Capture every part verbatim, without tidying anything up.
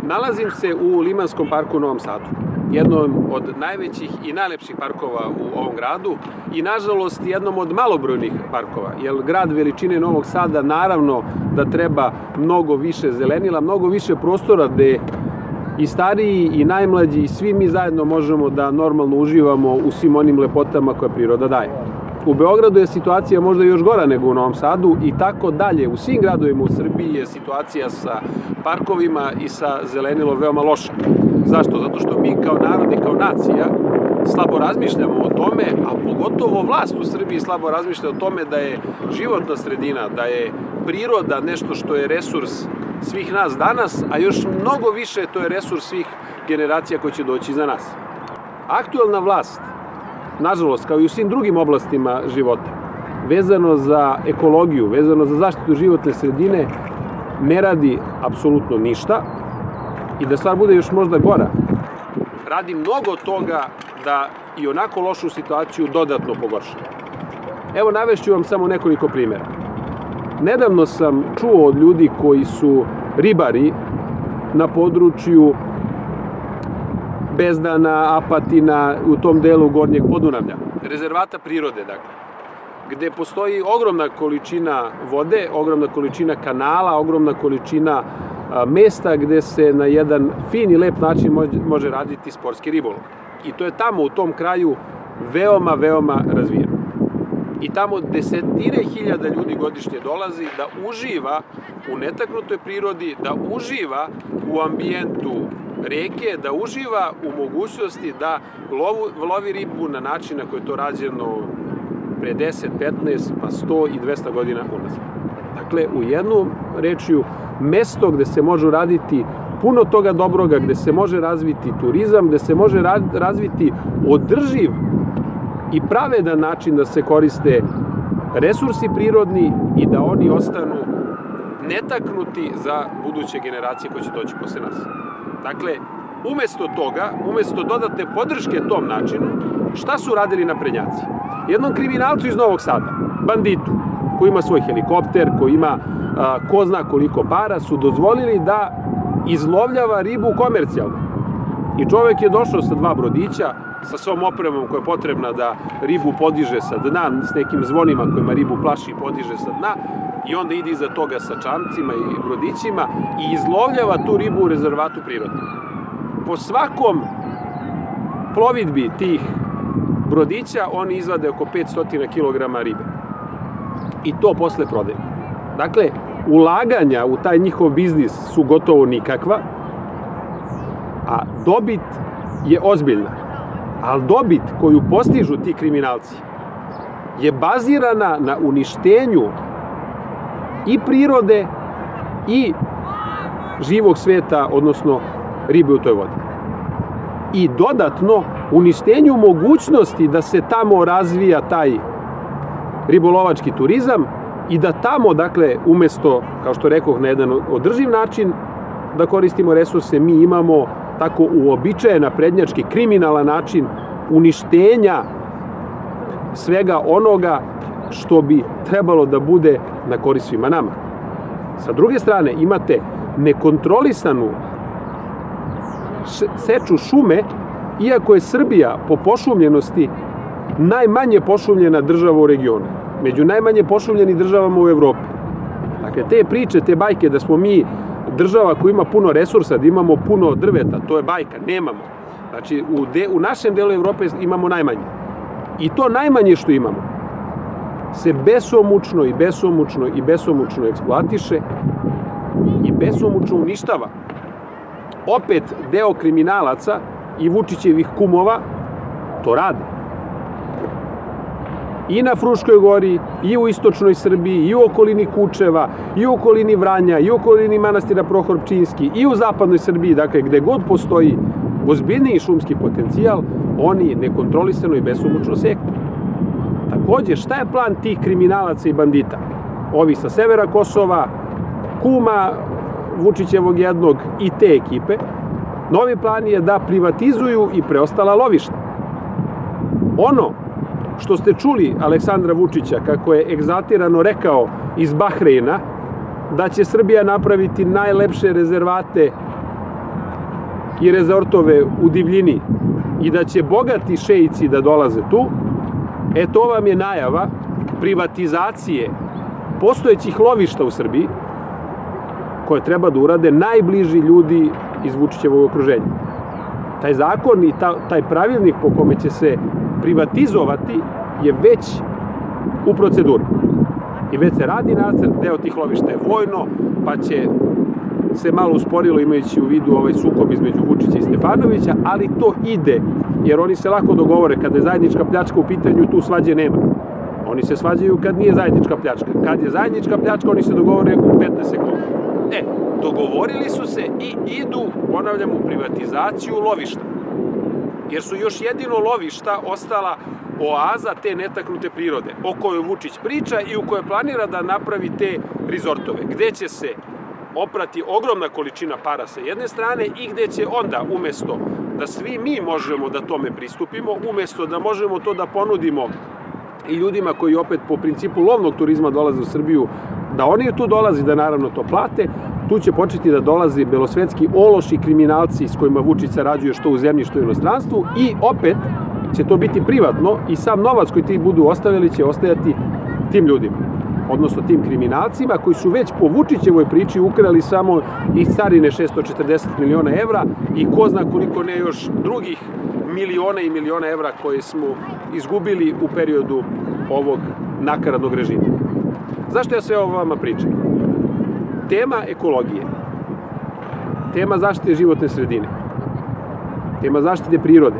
Nalazim se u Limanskom parku u Novom Sadu, jednom od najvećih i najlepših parkova u ovom gradu i, nažalost, jednom od malobrojnih parkova, jer grad veličine Novog Sada naravno da treba mnogo više zelenila, mnogo više prostora gde i stariji i najmlađi i svi mi zajedno možemo da normalno uživamo u svim onim lepotama koje priroda daje. U Beogradu je situacija možda još gora nego u Novom Sadu i tako dalje. U svim gradovima u Srbiji je situacija sa parkovima i sa zelenilom veoma loša. Zašto? Zato što mi kao narod i kao nacija slabo razmišljamo o tome, a pogotovo vlast u Srbiji slabo razmišlja o tome da je životna sredina, da je priroda nešto što je resurs svih nas danas, a još mnogo više to je resurs svih generacija koji će doći za nas. Aktuelna vlast, nažalost, kao i u svim drugim oblastima života, vezano za ekologiju, vezano za zaštitu životne sredine, ne radi apsolutno ništa i da stvar bude još možda gora, radi mnogo toga da i onako lošu situaciju dodatno pogorša. Evo, navešću vam samo nekoliko primjera. Nedavno sam čuo od ljudi koji su ribari na području Bezdana, Apatina, u tom delu Gornjeg Podunavlja, rezervata prirode, dakle, gde postoji ogromna količina vode, ogromna količina kanala, ogromna količina mesta gde se na jedan fin i lep način može raditi sportski ribolov. I to je tamo, u tom kraju, veoma, veoma razvijeno. I tamo desetine hiljada ljudi godišnje dolazi da uživa u netaknutoj prirodi, da uživa u ambijentu reke, da uživa u mogućnosti da lovi ribu na način na koji je to rađeno pre deset, petnaest, pa sto i dvesta godina unazad. Dakle, u jednu rečju, mesto gde se može raditi puno toga dobroga, gde se može razviti turizam, gde se može razviti održiv i pravedan način da se koriste resursi prirodni i da oni ostanu netaknuti za buduće generacije koje će doći posle nas. Dakle, umesto toga, umesto dodatne podrške tom načinu, šta su radili naprednjaci? Jednom kriminalcu iz Novog Sada, banditu, koji ima svoj helikopter, koji ima a, ko zna koliko para, su dozvolili da izlovljava ribu komercijalno. I čovek je došao sa dva brodića, sa svom opremom koja je potrebna da ribu podiže sa dna, s nekim zvonima kojima ribu plaši i podiže sa dna, i onda ide iza toga sa čamcima i brodićima i izlovljava tu ribu u rezervatu prirode. Po svakom plovidbi tih brodića oni izvade oko petsto kilograma ribe. I to posle prodaju. Dakle, ulaganja u taj njihov biznis su gotovo nikakva, a dobit je ozbiljna. Ali dobit koju postižu ti kriminalci je bazirana na uništenju i prirode i živog sveta, odnosno ribe u toj vodi. I dodatno uništenju mogućnosti da se tamo razvija taj ribolovački turizam i da tamo, dakle, umesto, kao što rekoh, na jedan održiv način da koristimo resurse, mi imamo tako uobičajen naprednjački kriminalan način uništenja svega onoga što bi trebalo da bude na korist svima nama. Sa druge strane, imate nekontrolisanu seču šume, iako je Srbija po pošumljenosti najmanje pošumljena država u regionu, među najmanje pošumljenih državama u Evropi. Dakle, te priče, te bajke da smo mi država koja ima puno resursa, da imamo puno drveta, to je bajka, nemamo. Znači, u, de, u našem delu Evrope imamo najmanje. I to najmanje što imamo se besomučno i besomučno i besomučno eksploatiše i besomučno uništava. Opet deo kriminalaca i Vučićevih kumova to rade. I na Fruškoj gori, i u istočnoj Srbiji, i u okolini Kučeva, i u okolini Vranja, i u okolini manastira Prohor Pčinjski, i u zapadnoj Srbiji, dakle, gde god postoji ozbiljniji šumski potencijal, oni nekontrolisano i besomučno seku. Takođe, šta je plan tih kriminalaca i bandita? Ovi sa severa Kosova, kuma Vučićevog jednog i te ekipe, novi plan je da privatizuju i preostala lovišta. Ono što ste čuli Aleksandra Vučića, kako je egzaltirano rekao iz Bahreina, da će Srbija napraviti najlepše rezervate i rezortove u divljini i da će bogati šeici da dolaze tu, e to vam je najava privatizacije postojećih lovišta u Srbiji, koje treba da urade najbliži ljudi iz Vučićevog okruženja. Taj zakon i ta, taj pravilnik po kome će se privatizovati je već u proceduri. I već se radi nacrt, deo tih lovišta je vojno, pa će se malo usporilo imajući u vidu ovaj sukob između Vučića i Stefanovića, ali to ide, jer oni se lako dogovore. Kada je zajednička pljačka u pitanju, tu svađe nema. Oni se svađaju kad nije zajednička pljačka. Kad je zajednička pljačka, oni se dogovore u petnaest sekundi. E, dogovorili su se i idu, ponavljam, u privatizaciju lovišta. Jer su još jedino lovišta ostala oaza te netaknute prirode, o kojoj Vučić priča i u kojoj planira da napravi te rizortove, gde će se oprati ogromna količina para sa jedne strane i gde će onda, umesto da svi mi možemo da tome pristupimo, umesto da možemo to da ponudimo i ljudima koji opet po principu lovnog turizma dolaze u Srbiju, da oni tu dolazi da naravno to plate, tu će početi da dolazi belosvetski ološi kriminalci s kojima Vučić sarađuje što u zemlji, što u inostranstvu, i opet će to biti privatno i sam novac koji ti budu ostavili će ostajati tim ljudima, odnosno tim kriminalcima koji su već po Vučićevoj priči ukrali samo iz carine šesto četrdeset miliona evra i ko zna koliko ne još drugih miliona i miliona evra koje smo izgubili u periodu ovog nakaradnog režima. Zašto ja sve ovo vama pričam? Tema ekologije, tema zaštite životne sredine, tema zaštite prirode,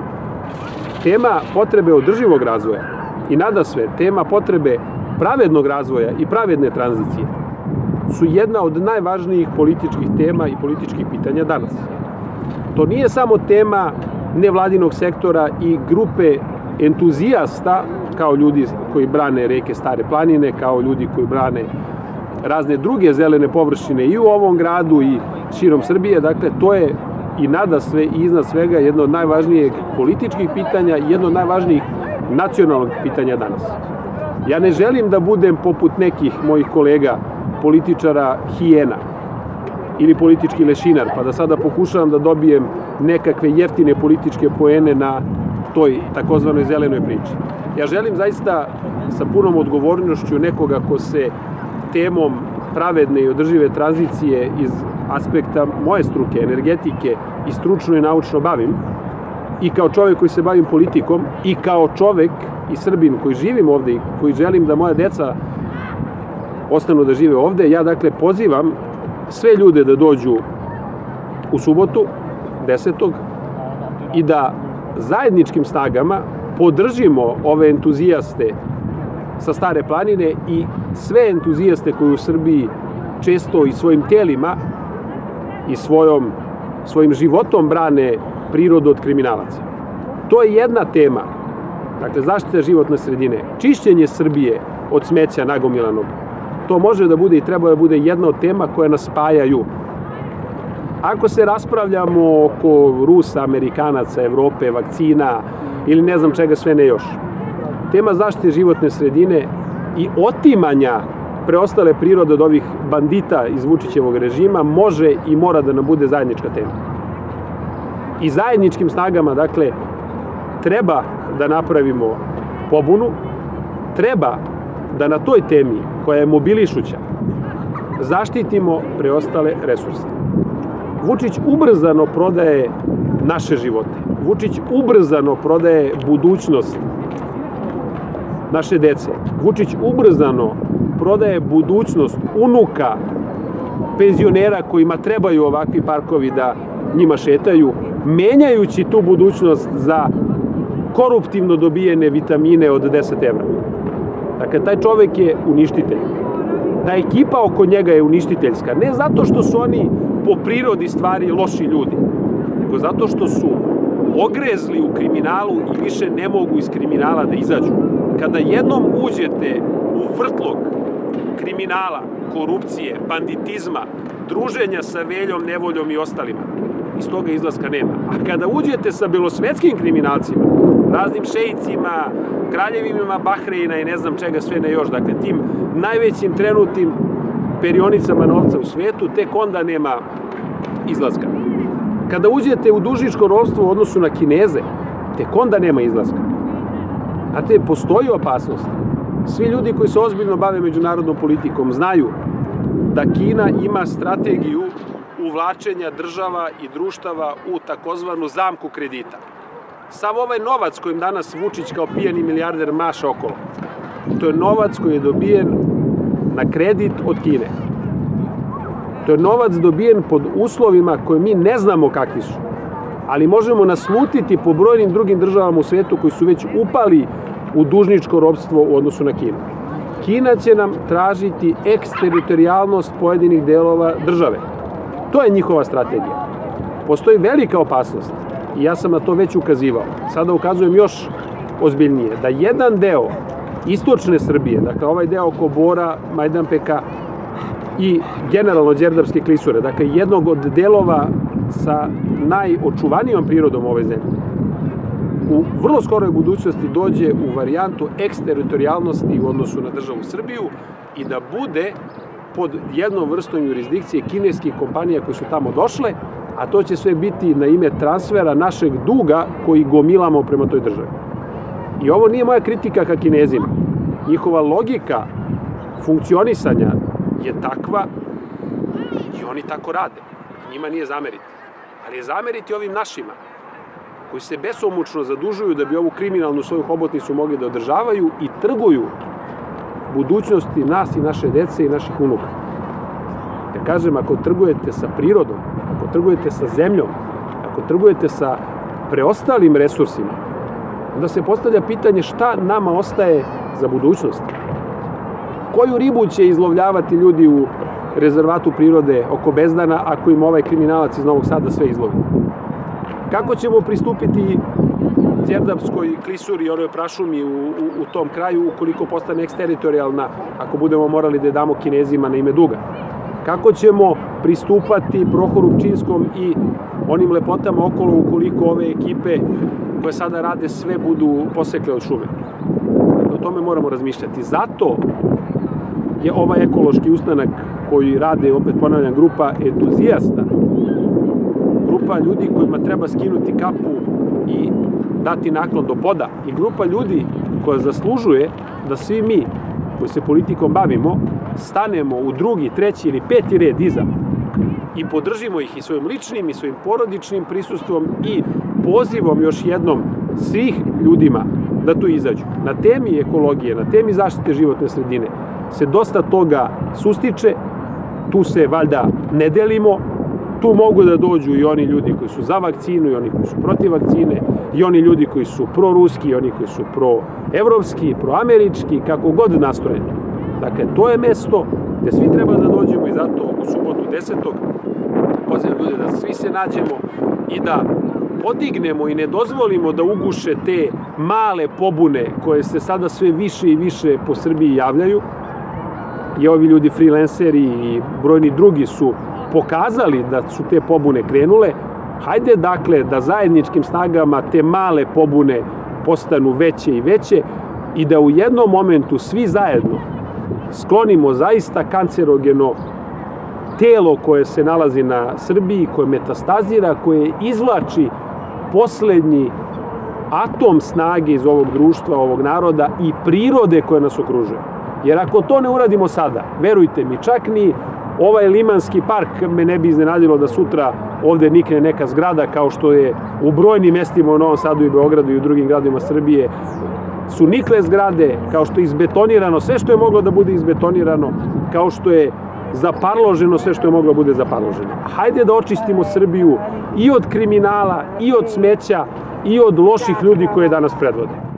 tema potrebe održivog razvoja i nadasve tema potrebe pravednog razvoja i pravedne tranzicije su jedna od najvažnijih političkih tema i političkih pitanja danas. To nije samo tema nevladinog sektora i grupe entuzijasta, kao ljudi koji brane reke Stare planine, kao ljudi koji brane razne druge zelene površine i u ovom gradu i širom Srbije. Dakle, to je i nadasve i iznad svega jedno od najvažnijih političkih pitanja i jedno od najvažnijih nacionalnog pitanja danas. Ja ne želim da budem poput nekih mojih kolega političara hijena ili politički lešinar, pa da sada pokušavam da dobijem nekakve jeftine političke poene na toj takozvanoj zelenoj priči. Ja želim zaista sa punom odgovornošću nekoga ko se temom pravedne i održive tranzicije iz aspekta moje struke, energetike i stručno i naučno bavim, i kao čovek koji se bavim politikom, i kao čovek i Srbin koji živim ovde i koji želim da moja deca ostanu da žive ovde, ja dakle pozivam sve ljude da dođu u subotu, desetog i da zajedničkim snagama podržimo ove entuzijaste sa Stare planine i sve entuzijaste koji u Srbiji često i svojim telima i svojom, svojim životom brane prirodu od kriminalaca. To je jedna tema, dakle zaštita životne sredine, čišćenje Srbije od smeća nagomilanog. To može da bude i treba da bude jedna od tema koje nas spajaju. Ako se raspravljamo oko Rusa, Amerikanaca, Evrope, vakcina ili ne znam čega sve ne još, tema zaštite životne sredine i otimanja preostale prirode od ovih bandita iz Vučićevog režima može i mora da nam bude zajednička tema. I zajedničkim snagama, dakle, treba da napravimo pobunu, treba da na toj temi, koja je mobilišuća, zaštitimo preostale resurse. Vučić ubrzano prodaje naše živote. Vučić ubrzano prodaje budućnost naše dece. Vučić ubrzano prodaje budućnost unuka penzionera kojima trebaju ovakvi parkovi da njima šetaju, menjajući tu budućnost za koruptivno dobijene vitamine od deset evra. Dakle, taj čovek je uništitelj. Ta ekipa oko njega je uništiteljska. Ne zato što su oni po prirodi stvari loši ljudi, nego zato što su ogrezli u kriminalu i više ne mogu iz kriminala da izađu. Kada jednom uđete u vrtlog kriminala, korupcije, banditizma, druženja sa Veljom, Nevoljom i ostalima, iz toga izlaska nema. A kada uđete sa belosvetskim kriminalcima, raznim šejcima, kraljevima Bahreina i ne znam čega sve ne još, dakle tim najvećim trenutnim perionicama novca u svetu, tek onda nema izlaska. Kada uđete u dužničko ropstvo u odnosu na Kineze, tek onda nema izlaska. Znate, postoji opasnost. Svi ljudi koji se ozbiljno bave međunarodnom politikom znaju da Kina ima strategiju uvlačenja država i društava u takozvanu zamku kredita. Sav ovaj novac kojim danas Vučić kao pijani milijarder maša okolo, to je novac koji je dobijen na kredit od Kine. To je novac dobijen pod uslovima koje mi ne znamo kakvi su, ali možemo naslutiti po brojnim drugim državama u svetu koji su već upali u dužničko ropstvo u odnosu na Kinu. Kina će nam tražiti eksteritorijalnost pojedinih delova države. To je njihova strategija. Postoji velika opasnost i ja sam na to već ukazivao. Sada ukazujem još ozbiljnije, da jedan deo istočne Srbije, dakle ovaj deo oko Bora, Majdanpeka i generalno Đerdapske klisure, dakle jednog od delova sa najočuvanijom prirodom ove zemlje, u vrlo skoroj budućnosti dođe u varijantu eksteritorijalnosti u odnosu na državu Srbiju i da bude pod jednom vrstom jurisdikcije kineskih kompanija koji su tamo došle, a to će sve biti na ime transfera našeg duga koji gomilamo prema toj državi. I ovo nije moja kritika ka Kinezima. Njihova logika funkcionisanja je takva i oni tako rade. Njima nije zameriti. Ali je zameriti ovim našima, koji se besomučno zadužuju da bi ovu kriminalnu svoju hobotnicu mogli da održavaju i trguju budućnosti nas i naše dece i naših unuka. Ja kažem, ako trgujete sa prirodom, ako trgujete sa zemljom, ako trgujete sa preostalim resursima, onda se postavlja pitanje šta nama ostaje za budućnost. Koju ribu će izlovljavati ljudi u rezervatu prirode oko Bezdana ako im ovaj kriminalac iz Novog Sada sve izlovi? Kako ćemo pristupiti Đerdapskoj klisuri i onoj prašumi u, u, u tom kraju ukoliko postane eksteritorijalna, ako budemo morali da je damo Kinezima na ime duga? Kako ćemo pristupati Prohoru Pčinjskom i onim lepotama okolo ukoliko ove ekipe koje sada rade sve budu posekle od šume? O tome moramo razmišljati. Zato je ovaj ekološki ustanak koji rade, opet ponavljam, grupa entuzijasta, grupa ljudi kojima treba skinuti kapu i dati naklon do poda i grupa ljudi koja zaslužuje da svi mi koji se politikom bavimo stanemo u drugi, treći ili peti red iza i podržimo ih i svojim ličnim i svojim porodičnim prisustvom i pozivom još jednom svih ljudima da tu izađu. Na temi ekologije, na temi zaštite životne sredine se dosta toga sustiče, tu se valjda ne delimo, tu mogu da dođu i oni ljudi koji su za vakcinu i oni koji su protiv vakcine i oni ljudi koji su proruski i oni koji su proevropski, proamerički, kako god nastrojeni. Dakle, to je mesto gde svi treba da dođemo i zato u subotu desetog pozivam ljude da svi se nađemo i da podignemo i ne dozvolimo da uguše te male pobune koje se sada sve više i više po Srbiji javljaju. I ovi ljudi freelanceri i brojni drugi su pokazali da su te pobune krenule. Hajde dakle da zajedničkim snagama te male pobune postanu veće i veće i da u jednom momentu svi zajedno sklonimo zaista kancerogeno telo koje se nalazi na Srbiji, koje metastazira, koje izvlači poslednji atom snage iz ovog društva, ovog naroda i prirode koje nas okružuje. Jer ako to ne uradimo sada, verujte mi, čak ni ovaj Limanski park me ne bi iznenadilo da sutra ovde nikne neka zgrada kao što je u brojnim mestima u Novom Sadu i Beogradu i u drugim gradovima Srbije su nikle zgrade, kao što je izbetonirano sve što je moglo da bude izbetonirano, kao što je zaparloženo sve što je moglo da bude zaparloženo. Hajde da očistimo Srbiju i od kriminala, i od smeća, i od loših ljudi koje danas predvode.